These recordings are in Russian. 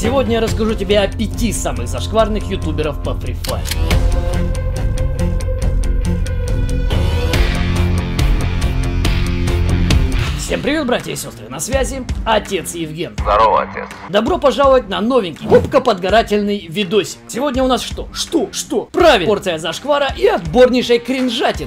Сегодня я расскажу тебе о 5 самых зашкварных ютуберов по Free Fire. Всем привет, братья и сестры, на связи отец Евген. Здорово, отец. Добро пожаловать на новенький, губкоподгорательный видосик. Сегодня у нас что? Что? Правильно, порция зашквара и отборнейшей кринжатины.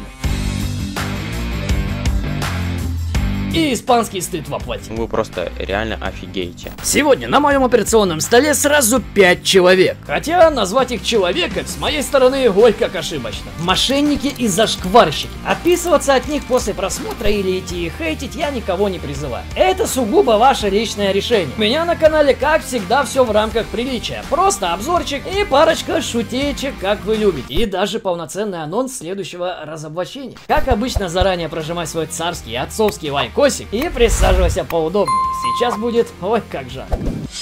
И испанский стыд воплоти. Вы просто реально офигеете. Сегодня на моем операционном столе сразу 5 человек. Хотя назвать их человеком с моей стороны ой как ошибочно. Мошенники и зашкварщики. Отписываться от них после просмотра или идти их хейтить я никого не призываю. Это сугубо ваше личное решение. У меня на канале, как всегда, все в рамках приличия. Просто обзорчик и парочка шутеечек, как вы любите. И даже полноценный анонс следующего разоблачения. Как обычно, заранее прожимай свой царский и отцовский лайкосик и присаживайся поудобнее. Сейчас будет ой как жарко.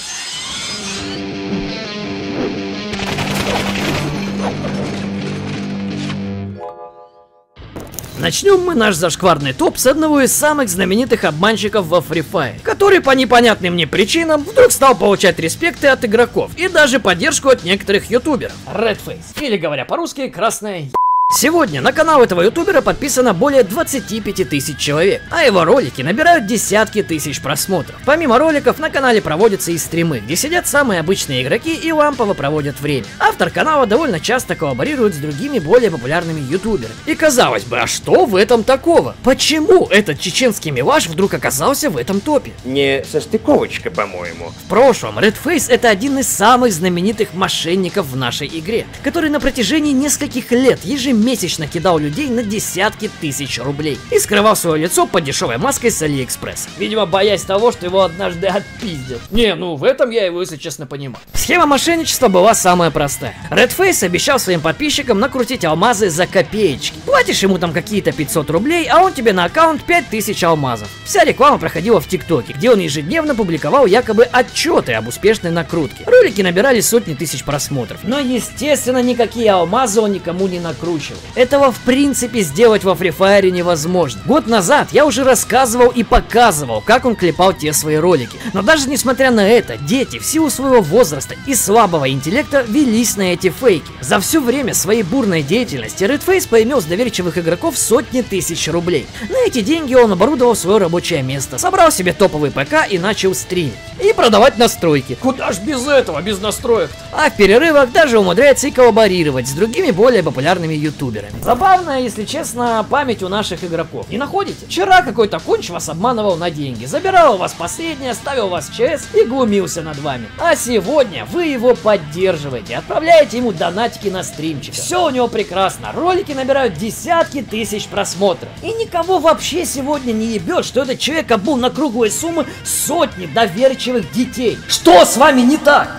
Начнем мы наш зашкварный топ с одного из самых знаменитых обманщиков во Free Fire, который по непонятным мне причинам вдруг стал получать респекты от игроков и даже поддержку от некоторых ютуберов. Redface, или говоря по-русски, красная. Сегодня на канал этого ютубера подписано более 25 тысяч человек, а его ролики набирают десятки тысяч просмотров. Помимо роликов на канале проводятся и стримы, где сидят самые обычные игроки и лампово проводят время. Автор канала довольно часто коллаборирует с другими более популярными ютуберами. И казалось бы, а что в этом такого? Почему этот чеченский милаш вдруг оказался в этом топе? Не состыковочка, по-моему. В прошлом Redface это один из самых знаменитых мошенников в нашей игре, который на протяжении нескольких лет ежемесячно кидал людей на десятки тысяч рублей и скрывал свое лицо под дешевой маской с Алиэкспресс. Видимо, боясь того, что его однажды отпиздят. Не, ну в этом я его, если честно, понимаю. Схема мошенничества была самая простая. Redface обещал своим подписчикам накрутить алмазы за копеечки. Платишь ему там какие-то 500 рублей, а он тебе на аккаунт 5000 алмазов. Вся реклама проходила в ТикТоке, где он ежедневно публиковал якобы отчеты об успешной накрутке. Ролики набирали сотни тысяч просмотров. Но, естественно, никакие алмазы он никому не накручивал. Этого в принципе сделать во Free Fire невозможно. Год назад я уже рассказывал и показывал, как он клепал те свои ролики. Но даже несмотря на это, дети в силу своего возраста и слабого интеллекта велись на эти фейки. За все время своей бурной деятельности Redface поимел с доверчивых игроков сотни тысяч рублей. На эти деньги он оборудовал свое рабочее место, собрал себе топовый ПК и начал стримить. И продавать настройки. Куда ж без этого, без настроек? А в перерывах даже умудряется и коллаборировать с другими более популярными ютуберами. Забавно, если честно, память у наших игроков. Не находите? Вчера какой-то конч вас обманывал на деньги, забирал у вас последнее, ставил вас в ЧС и глумился над вами. А сегодня вы его поддерживаете, отправляете ему донатики на стримчик. Все у него прекрасно, ролики набирают десятки тысяч просмотров. И никого вообще сегодня не ебет, что этот человек обул на круглые суммы сотни доверчивых детей. Что с вами не так?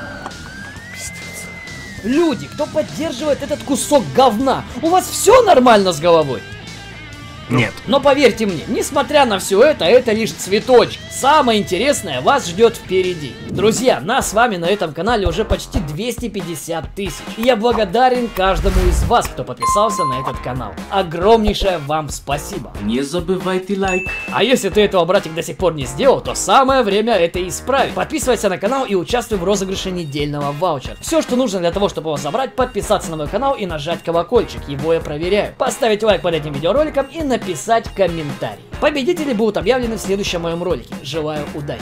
Люди, кто поддерживает этот кусок говна, у вас все нормально с головой? Нет. Но поверьте мне, несмотря на все это лишь цветочек. Самое интересное вас ждет впереди. Друзья, нас с вами на этом канале уже почти 250 тысяч. И я благодарен каждому из вас, кто подписался на этот канал. Огромнейшее вам спасибо. Не забывайте лайк. А если ты этого, братик, до сих пор не сделал, то самое время это исправить. Подписывайся на канал и участвуй в розыгрыше недельного ваучера. Все, что нужно для того, чтобы его забрать, подписаться на мой канал и нажать колокольчик. Его я проверяю. Поставить лайк под этим видеороликом и написать комментарий. Победители будут объявлены в следующем моем ролике. Желаю удачи.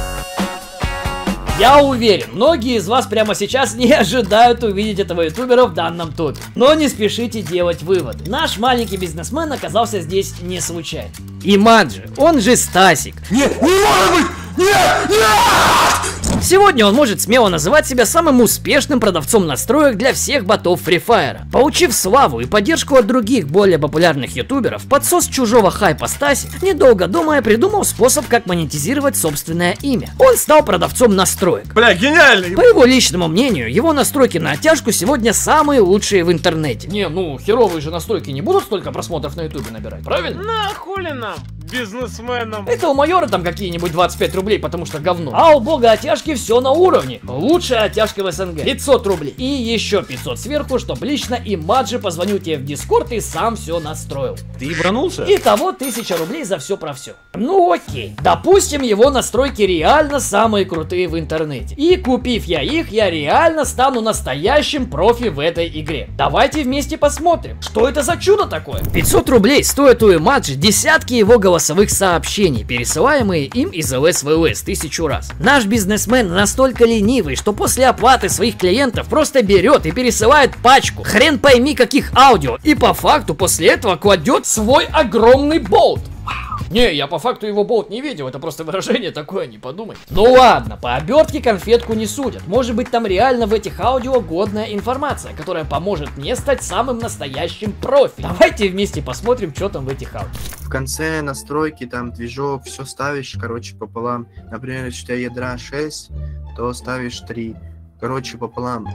Я уверен, многие из вас прямо сейчас не ожидают увидеть этого ютубера в данном топе. Но не спешите делать выводы. Наш маленький бизнесмен оказался здесь не случайно. Имаджи, он же Стасик. Нет, не может быть! Нет! Сегодня он может смело называть себя самым успешным продавцом настроек для всех ботов Free Fire. Получив славу и поддержку от других более популярных ютуберов, подсос чужого хайпа Стаси, недолго думая, придумал способ, как монетизировать собственное имя. Он стал продавцом настроек. Бля, гениальный! По его личному мнению, его настройки на оттяжку сегодня самые лучшие в интернете. Не, ну херовые же настройки не будут столько просмотров на ютубе набирать, правильно? На хули нам? бизнесменом. Это у майора там какие-нибудь 25 рублей, потому что говно. А у бога оттяжки все на уровне. Лучшая оттяжка в СНГ. 500 рублей. И еще 500 сверху, чтоб лично Имаджи позвонил тебе в Дискорд и сам все настроил. Ты ебанулся? Итого 1000 рублей за все про все. Ну окей. Допустим, его настройки реально самые крутые в интернете. И купив я их, я реально стану настоящим профи в этой игре. Давайте вместе посмотрим, что это за чудо такое. 500 рублей стоит у Имаджи десятки его голосовых сообщений, пересылаемые им из ЛС в ЛС 1000 раз. Наш бизнесмен настолько ленивый, что после оплаты своих клиентов просто берет и пересылает пачку хрен пойми каких аудио, и по факту после этого кладет свой огромный болт. Не, я по факту его болт не видел, это просто выражение такое, не подумай. Ну ладно, по обертке конфетку не судят. Может быть, там реально в этих аудио годная информация, которая поможет мне стать самым настоящим профи. Давайте вместе посмотрим, что там в этих аудио. В конце настройки, там движок, все ставишь, короче, пополам. Например, если у тебя ядра 6, то ставишь 3. Короче, пополам.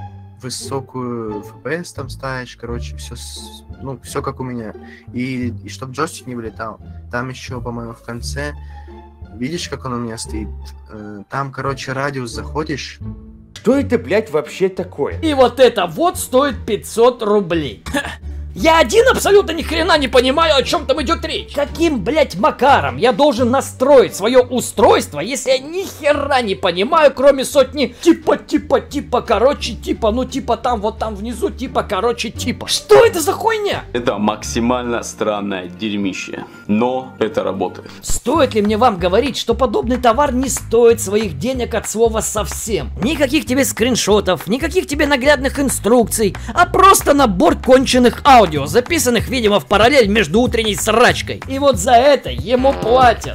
Высокую FPS там ставишь, короче, все, ну, все как у меня. И чтобы джойстик не вылетал. Там еще, по-моему, в конце, видишь, как он у меня стоит? Там, короче, радиус заходишь. Что это, блядь, вообще такое? И вот это вот стоит 500 рублей. Я один абсолютно ни хрена не понимаю, о чем там идет речь. Каким, блять, макаром я должен настроить свое устройство, если я ни хера не понимаю, кроме сотни типа, короче, типа, ну типа там, вот там внизу, типа, короче, типа. Что это за хуйня? Это максимально странное дерьмище, но это работает. Стоит ли мне вам говорить, что подобный товар не стоит своих денег от слова совсем? Никаких тебе скриншотов, никаких тебе наглядных инструкций, а просто набор конченых аудио, записанных, видимо, в параллель между утренней срачкой. И вот за это ему платят.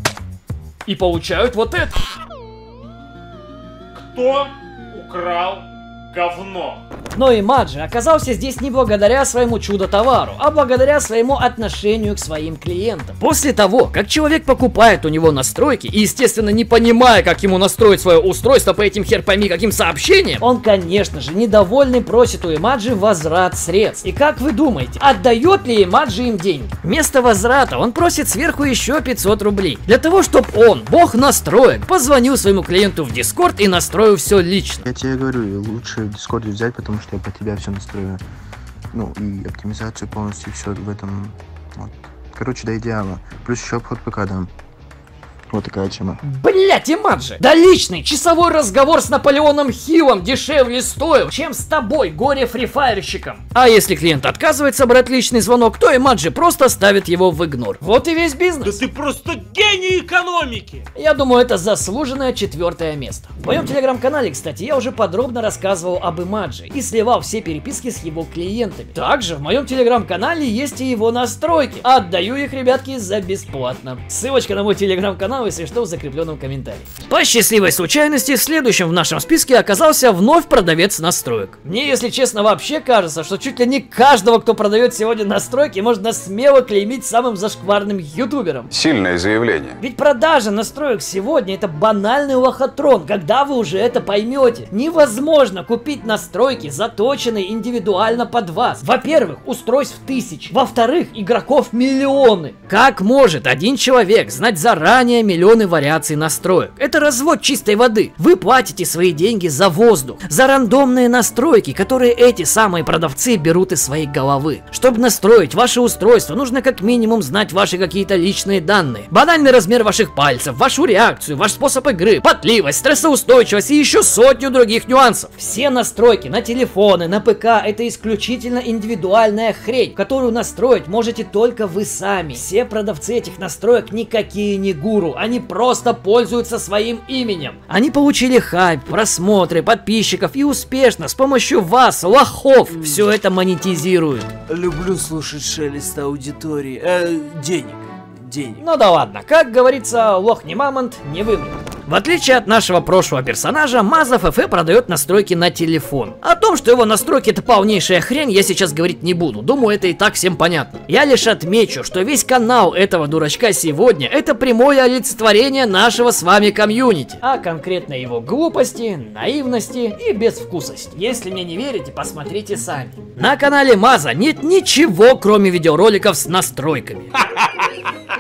И получают вот это. Кто украл говно? Но Имаджи оказался здесь не благодаря своему чудо-товару, а благодаря своему отношению к своим клиентам. После того, как человек покупает у него настройки и, естественно, не понимая, как ему настроить свое устройство по этим хер пойми каким сообщениям, он, конечно же, недовольный просит у Имаджи возврат средств. И как вы думаете, отдает ли Имаджи им деньги? Вместо возврата он просит сверху еще 500 рублей. Для того, чтобы он, бог настроек, позвонил своему клиенту в Дискорд и настроил все лично. Я тебе говорю, лучше в Дискорде взять, потому что я по тебя все настрою. Ну и оптимизацию полностью, все в этом. Вот. Короче, до идеала. Плюс еще обход ПК дам. Вот такая тема. Блять, Имаджи! Да личный часовой разговор с Наполеоном Хиллом дешевле стоил, чем с тобой, горе-фрифайрщиком. А если клиент отказывается брать личный звонок, то Имаджи просто ставит его в игнор. Вот и весь бизнес. Да ты просто гений экономики! Я думаю, это заслуженное 4-е место. В моем телеграм-канале, кстати, я уже подробно рассказывал об Имаджи и сливал все переписки с его клиентами. Также в моем телеграм-канале есть и его настройки. Отдаю их, ребятки, за бесплатно. Ссылочка на мой телеграм-канал, если что, в закрепленном комментарии. По счастливой случайности, следующим в нашем списке оказался вновь продавец настроек. Мне, если честно, вообще кажется, что чуть ли не каждого, кто продает сегодня настройки, можно смело клеймить самым зашкварным ютубером. Сильное заявление. Ведь продажа настроек сегодня — это банальный лохотрон, когда вы уже это поймете. Невозможно купить настройки, заточенные индивидуально под вас. Во-первых, устройств 1000. Во-вторых, игроков миллионы. Как может один человек знать заранее миллионы вариаций настроек? Это развод чистой воды. Вы платите свои деньги за воздух, за рандомные настройки, которые эти самые продавцы берут из своей головы. Чтобы настроить ваше устройство, нужно как минимум знать ваши какие-то личные данные. Банальный размер ваших пальцев, вашу реакцию, ваш способ игры, потливость, стрессоустойчивость и еще сотню других нюансов. Все настройки на телефоны, на ПК — это исключительно индивидуальная хрень, которую настроить можете только вы сами. Все продавцы этих настроек никакие не гуру, они просто пользуются своим именем. Они получили хайп, просмотры, подписчиков и успешно с помощью вас, лохов, все это монетизируют. Люблю слушать шелест аудитории. Денег. Ну да ладно, как говорится, лох не мамонт, не вымрет. В отличие от нашего прошлого персонажа, Маза ФФ продает настройки на телефон. О том, что его настройки — это полнейшая хрень, я сейчас говорить не буду. Думаю, это и так всем понятно. Я лишь отмечу, что весь канал этого дурачка сегодня — это прямое олицетворение нашего с вами комьюнити. А конкретно его глупости, наивности и безвкусости. Если мне не верите, посмотрите сами. На канале Маза нет ничего, кроме видеороликов с настройками.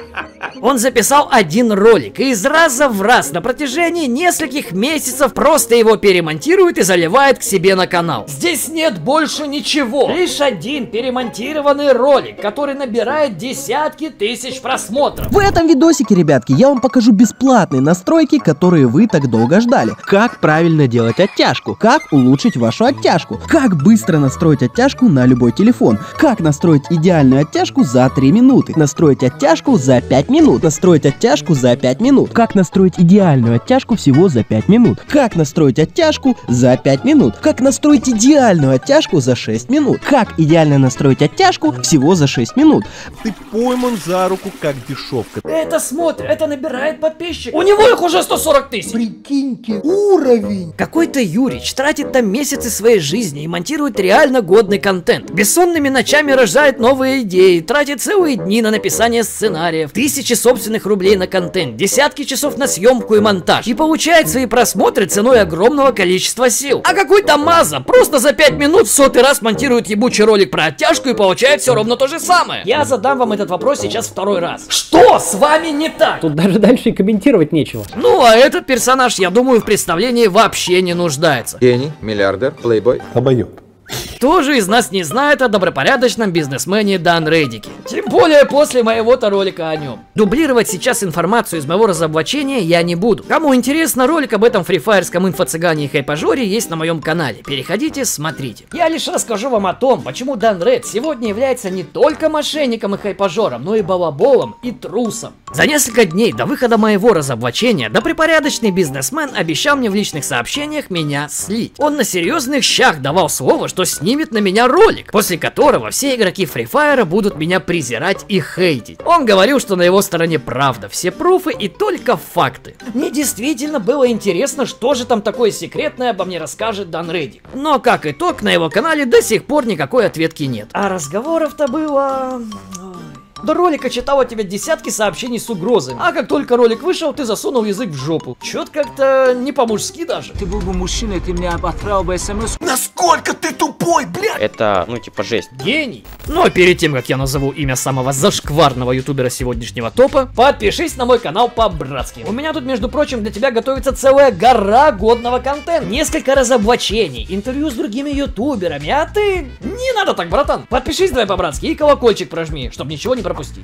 Он записал один ролик и из раза в раз на протяжении нескольких месяцев просто его перемонтирует и заливает к себе на канал. Здесь нет больше ничего. Лишь один перемонтированный ролик, который набирает десятки тысяч просмотров. В этом видосике, ребятки, я вам покажу бесплатные настройки, которые вы так долго ждали. Как правильно делать оттяжку, как улучшить вашу оттяжку, как быстро настроить оттяжку на любой телефон, как настроить идеальную оттяжку за 3 минуты, настроить оттяжку за 5 минут, настроить оттяжку за 5 минут, как настроить идеальную оттяжку всего за 5 минут, как настроить оттяжку за 5 минут, как настроить идеальную оттяжку за 6 минут, как идеально настроить оттяжку всего за 6 минут. Ты пойман за руку, как дешевка. Это смотрит, это набирает подписчиков. У него их уже 140 тысяч. Прикиньте, уровень. Какой-то Юрич тратит там месяцы своей жизни и монтирует реально годный контент. Бессонными ночами рождает новые идеи, тратит целые дни на написание сценариев, тысячи собственных рублей на контент, десятки часов на съемку и монтаж. И получает свои просмотры ценой огромного количества сил. А какой-то Маза просто за 5 минут в 100-й раз монтирует ебучий ролик про оттяжку и получает все ровно то же самое. Я задам вам этот вопрос сейчас второй раз. Что с вами не так? Тут даже дальше и комментировать нечего. Ну, а этот персонаж, я думаю, в представлении вообще не нуждается. Гений, миллиардер, плейбой. Обоёб. Кто же из нас не знает о добропорядочном бизнесмене Дан Редике? Тем более после моего-то ролика о нем. Дублировать сейчас информацию из моего разоблачения я не буду. Кому интересно, ролик об этом фрифайрском инфо-цыгане и хайпажоре есть на моем канале. Переходите, смотрите. Я лишь расскажу вам о том, почему Дан Ред сегодня является не только мошенником и хайпажором, но и балаболом и трусом. За несколько дней до выхода моего разоблачения добропорядочный бизнесмен обещал мне в личных сообщениях меня слить. Он на серьезных щах давал слово, что снимет на меня ролик, после которого все игроки Free Fire будут меня презирать и хейтить. Он говорил, что на его стороне правда, все пруфы и только факты. Мне действительно было интересно, что же там такое секретное обо мне расскажет Дан Редик. Но как итог, на его канале до сих пор никакой ответки нет. А разговоров-то было... До ролика читал от тебя десятки сообщений с угрозами. А как только ролик вышел, ты засунул язык в жопу. Чё-то как-то не по-мужски даже. Ты был бы мужчиной, ты мне отправил бы смс. Насколько ты тупой, блядь! Это, ну, типа, жесть. Гений. Ну а перед тем, как я назову имя самого зашкварного ютубера сегодняшнего топа, подпишись на мой канал по-братски. У меня тут, между прочим, для тебя готовится целая гора годного контента. Несколько разоблачений, интервью с другими ютуберами, а ты... Не надо так, братан. Подпишись давай по-братски и колокольчик прожми, чтобы ничего не пропустить.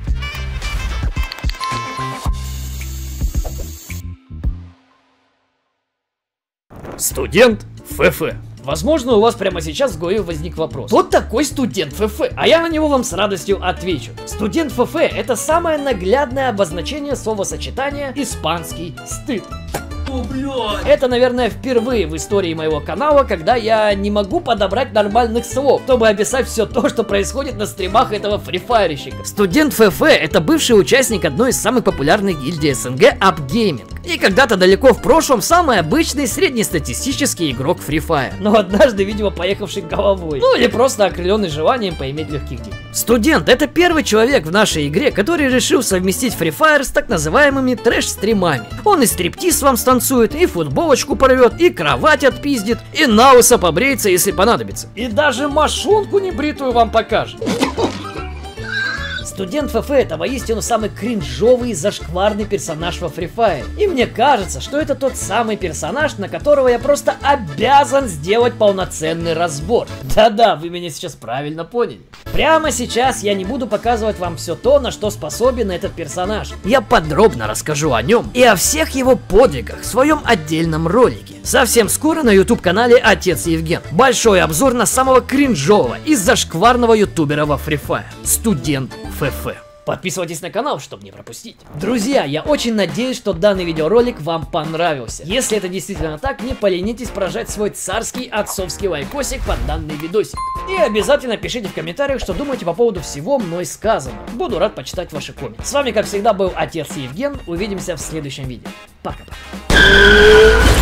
Студент ФФ. Возможно, у вас прямо сейчас в голове возник вопрос. Вот такой студент ФФ, а я на него вам с радостью отвечу. Студент ФФ — это самое наглядное обозначение словосочетания «испанский стыд». Это, наверное, впервые в истории моего канала, когда я не могу подобрать нормальных слов, чтобы описать все то, что происходит на стримах этого фрифайрщика. Студент ФФ — это бывший участник одной из самых популярных гильдий СНГ Upgaming. И когда-то далеко в прошлом самый обычный среднестатистический игрок Free Fire. Но однажды, видимо, поехавший головой. Ну или просто окрыленный желанием поиметь легких денег. Студент — это первый человек в нашей игре, который решил совместить Free Fire с так называемыми трэш-стримами. Он и стриптиз вам станцует, и футболочку порвет, и кровать отпиздит, и на лысо побреется, если понадобится. И даже мошонку небритую вам покажет. Студент ФФ — это воистину самый кринжовый и зашкварный персонаж во Free Fire. И мне кажется, что это тот самый персонаж, на которого я просто обязан сделать полноценный разбор. Да-да, вы меня сейчас правильно поняли. Прямо сейчас я не буду показывать вам все то, на что способен этот персонаж. Я подробно расскажу о нем и о всех его подвигах в своем отдельном ролике. Совсем скоро на YouTube-канале Отец Евген. Большой обзор на самого кринжового и зашкварного ютубера во Free Fire. Студент ФФ. Подписывайтесь на канал, чтобы не пропустить. Друзья, я очень надеюсь, что данный видеоролик вам понравился. Если это действительно так, не поленитесь прожать свой царский отцовский лайкосик под данный видосик. И обязательно пишите в комментариях, что думаете по поводу всего мной сказанного. Буду рад почитать ваши комменты. С вами, как всегда, был Отец Евген. Увидимся в следующем видео. Пока-пока.